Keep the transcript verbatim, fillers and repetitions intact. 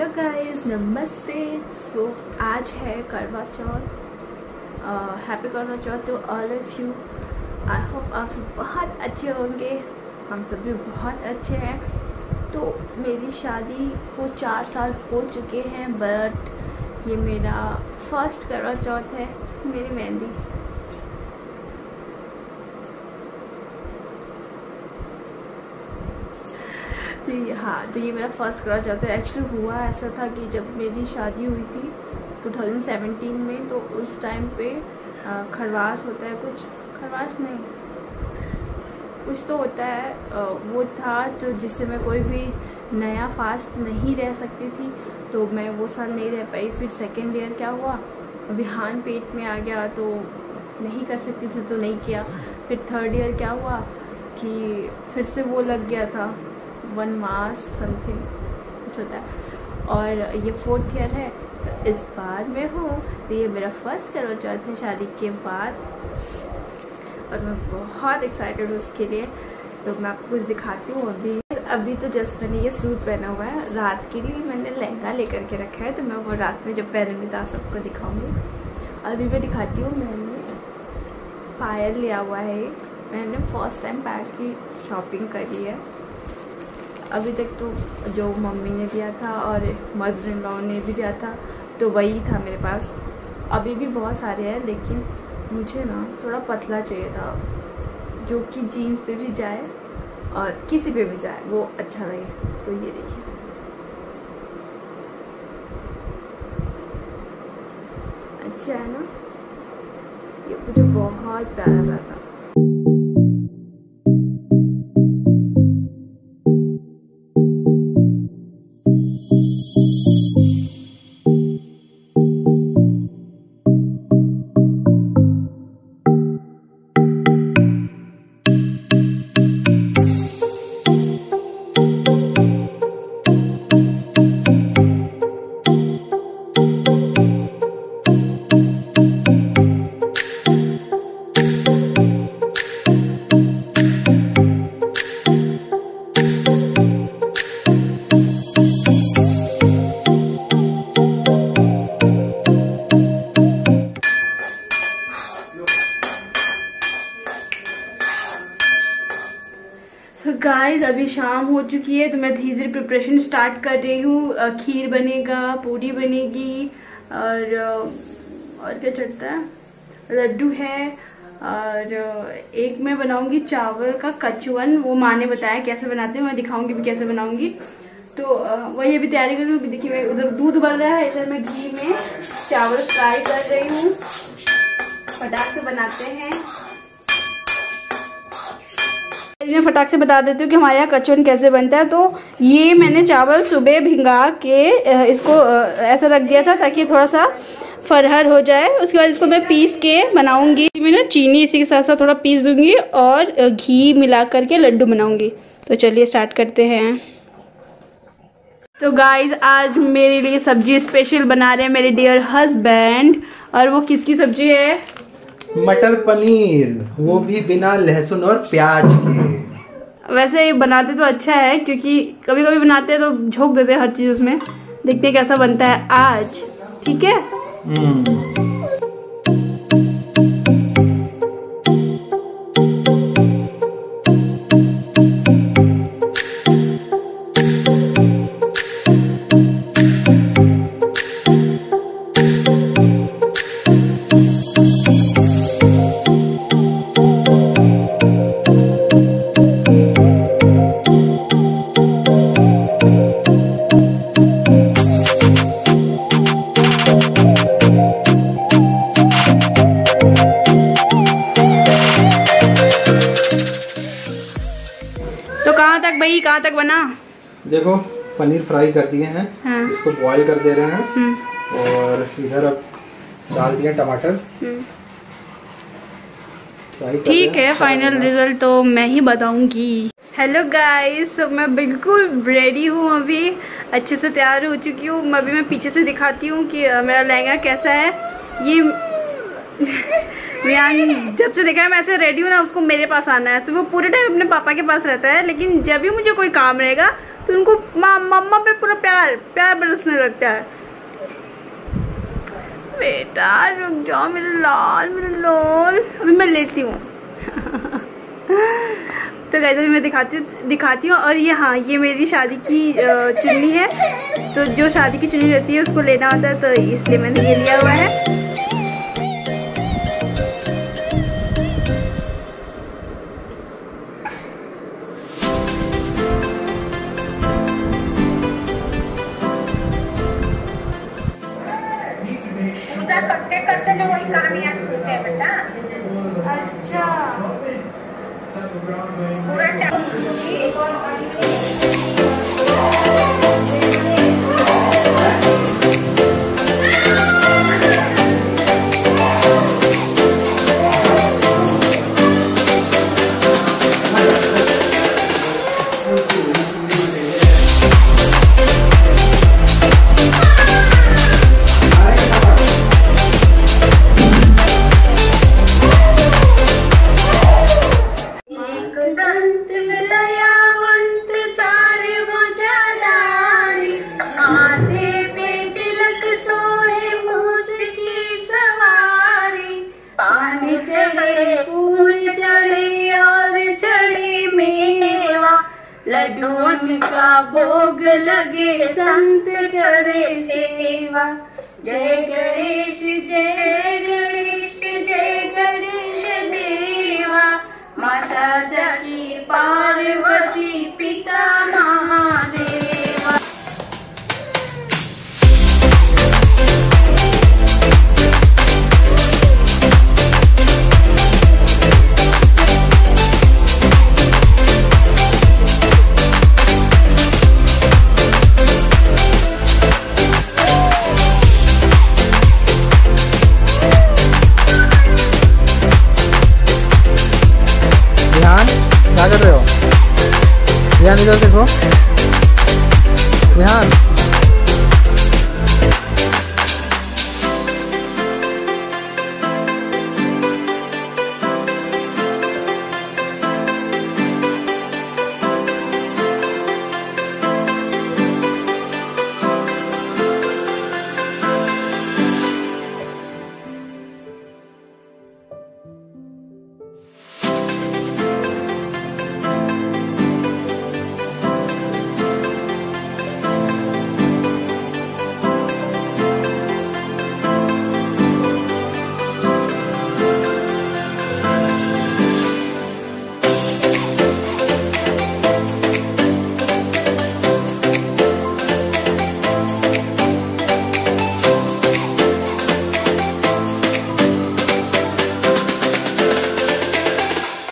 Hello guys, नमस्ते। सो so, आज है करवा Chauth. Happy Karwa Chauth to all of you. I hope आप सब बहुत अच्छे होंगे। हम सब भी बहुत अच्छे हैं। तो मेरी शादी को चार साल हो चुके हैं, बट ये मेरा फर्स्ट करवा चौथ है। मेरी मेहंदी तो हाँ, तो ये मेरा फर्स्ट करवा चौथ है। एक्चुअली हुआ ऐसा था कि जब मेरी शादी हुई थी दो हज़ार सत्रह में, तो उस टाइम पे खरवास होता है, कुछ खरवास नहीं कुछ तो होता है, वो था तो जिससे मैं कोई भी नया फास्ट नहीं रह सकती थी। तो मैं वो साल नहीं रह पाई। फिर सेकेंड ईयर क्या हुआ, विहान पेट में आ गया तो नहीं कर सकती थी, तो नहीं किया। फिर थर्ड ईयर क्या हुआ कि फिर से वो लग गया था, वन मास समथिंग कुछ होता है। और ये फोर्थ ईयर है, तो इस बार मैं हूँ। तो ये मेरा फर्स्ट करवा चौथ है शादी के बाद, और मैं बहुत एक्साइटेड हूँ उसके लिए। तो मैं आपको कुछ दिखाती हूँ। अभी अभी तो जस्ट मैंने ये सूट पहना हुआ है, रात के लिए मैंने लहंगा लेकर के रखा है, तो मैं वो रात में जब पहनूँगी तो आप सबको दिखाऊँगी। अभी मैं दिखाती हूँ, मैंने पायल लिया हुआ है। मैंने फर्स्ट टाइम पैर की शॉपिंग करी है। अभी तक तो जो मम्मी ने दिया था और मदर इन लॉ ने भी दिया था, तो वही था मेरे पास। अभी भी बहुत सारे हैं, लेकिन मुझे ना थोड़ा पतला चाहिए था, जो कि जीन्स पे भी जाए और किसी पे भी जाए, वो अच्छा लगे। तो ये देखिए, अच्छा है ना, ये मुझे बहुत प्यारा लगा। तो गाइस, अभी शाम हो चुकी है, तो मैं धीरे धीरे प्रिपरेशन स्टार्ट कर रही हूँ। खीर बनेगा, पूरी बनेगी, और और क्या चढ़ता है, लड्डू है, और एक मैं बनाऊंगी चावल का कचवन। वो माँ ने बताया कैसे बनाते हैं, मैं दिखाऊंगी भी कैसे बनाऊंगी। तो वही अभी तैयारी कर रही हूँ। देखिए, मैं उधर दूध उबल रहा है, इधर मैं घी में चावल फ्राई कर रही हूँ। फटाक से बनाते हैं। मैं फटाक से बता देती हूँ कि हमारे यहाँ कचौन कैसे बनता है। तो ये मैंने चावल सुबह भिंगा के इसको ऐसा रख दिया था ताकि थोड़ा सा फरहर हो जाए। उसके बाद इसको मैं पीस के बनाऊंगी। मैं ना चीनी इसी के साथ साथ थोड़ा पीस दूंगी और घी मिला करके लड्डू बनाऊंगी। तो चलिए स्टार्ट करते हैं। तो गाइस, आज मेरे लिए सब्जी स्पेशल बना रहे हैं मेरे डियर हस्बैंड। और वो किसकी सब्जी है? मटर पनीर, वो भी बिना लहसुन और प्याज के। वैसे बनाते तो अच्छा है, क्योंकि कभी कभी बनाते हैं तो झोंक देते हैं हर चीज उसमें। देखते हैं कैसा बनता है आज। ठीक है। कहाँ तक भाई, कहाँ तक बना? देखो, पनीर फ्राई कर दिए हैं। हाँ। इसको बॉईल कर दे रहे हैं। और इधर अब डाल दिए टमाटर। ठीक है, फाइनल रिजल्ट तो मैं ही बताऊंगी। हेलो गाइस, तो मैं बिल्कुल रेडी हूँ, अभी अच्छे से तैयार हो चुकी हूँ। अभी मैं पीछे से दिखाती हूँ कि मेरा लहंगा कैसा है। ये विहान जब से देखा है मैं ऐसे रेडी हूँ ना, उसको मेरे पास आना है। तो वो पूरे टाइम अपने पापा के पास रहता है, लेकिन जब भी मुझे कोई काम रहेगा तो उनको मम्मा पे पूरा प्यार प्यार बरसने लगता है। बेटा रुक जाओ मेरे लाल मेरे लाल, अभी मैं लेती हूँ। तो गाइस अभी मैं दिखाती दिखाती हूँ। और ये हाँ ये मेरी शादी की चुन्नी है, तो जो शादी की चुन्नी रहती है उसको लेना होता है, तो इसलिए मैंने ये लिया हुआ है। करते करते ना वही कहानियाँ सुनते हैं बेटा। अच्छा लड्डून का भोग लगे संत करे सेवा। जय गणेश जय गणेश जय गणेश देवा। माता जाकी पार्वती पिता महादेवा। क्या कर रहे हो? ध्यान इधर देखो, ध्यान।